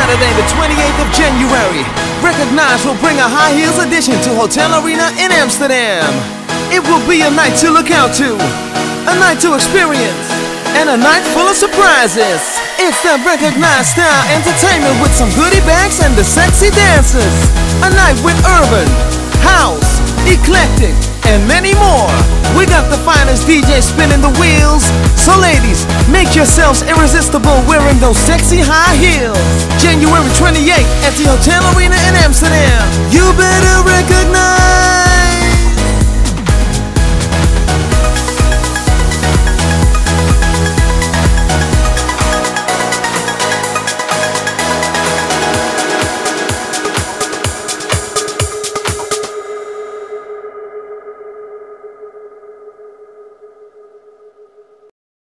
Saturday, the 28th of January, Recognize will bring a high heels edition to Hotel Arena in Amsterdam. It will be a night to look out to, a night to experience, and a night full of surprises. It's the Recognize style entertainment with some goodie bags and the sexy dancers. A night with urban, house, eclectic, and many more. We got the finest DJs spinning the wheels. So ladies, make yourselves irresistible wearing those sexy high heels. January 28th at the Hotel Arena in Amsterdam. You better recognize.